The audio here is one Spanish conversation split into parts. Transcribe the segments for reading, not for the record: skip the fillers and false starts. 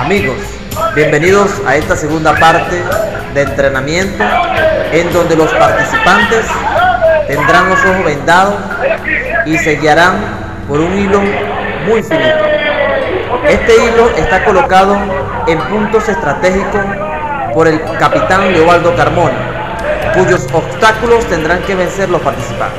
Amigos, bienvenidos a esta segunda parte de entrenamiento en donde los participantes tendrán los ojos vendados y se guiarán por un hilo muy finito. Este hilo está colocado en puntos estratégicos por el capitán Leobaldo Carmona, cuyos obstáculos tendrán que vencer los participantes.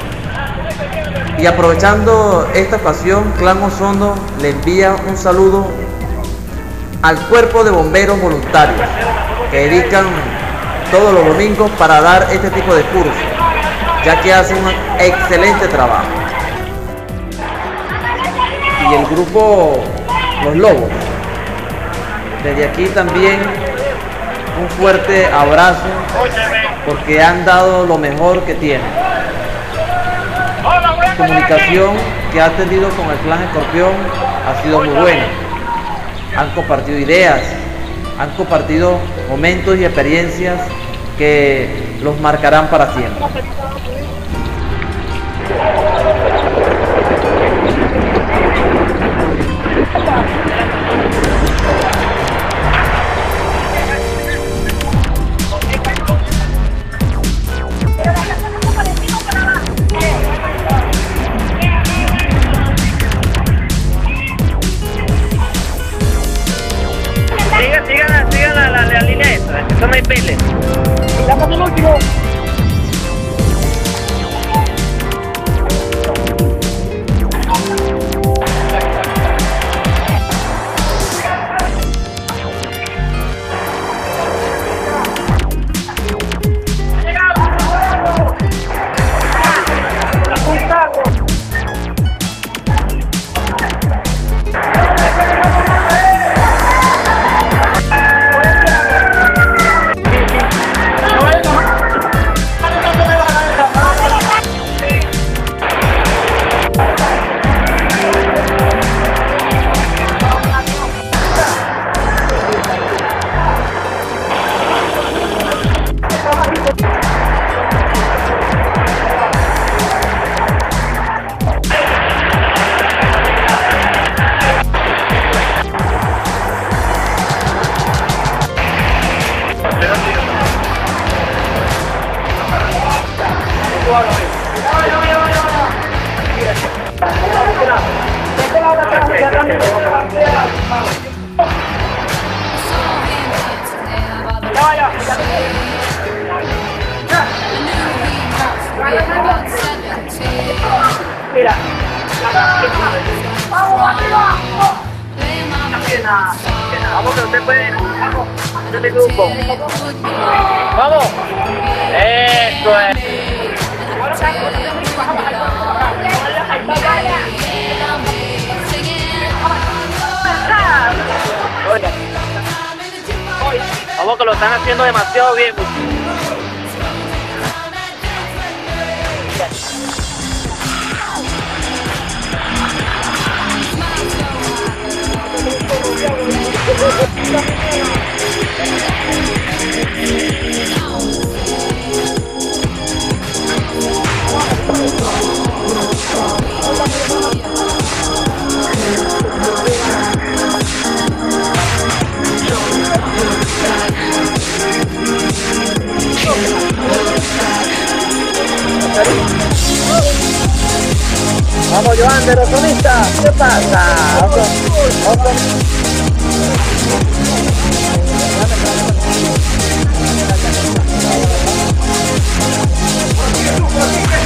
Y aprovechando esta ocasión, Clan Ozondo le envía un saludo al cuerpo de bomberos voluntarios que dedican todos los domingos para dar este tipo de cursos, ya que hacen un excelente trabajo. Y el grupo Los Lobos, desde aquí también un fuerte abrazo porque han dado lo mejor que tienen. La comunicación que ha tenido con el Clan Escorpión ha sido muy buena. Han compartido ideas, han compartido momentos y experiencias que los marcarán para siempre. Sigan la línea esa, que son pele. Estamos el último. Mira. Vamos que usted puede. Vamos. Este grupo. Vamos. Eso es. Vamos que lo están haciendo demasiado bien. Vamos, Joan, de los sonistas, ¿qué pasa? Otro.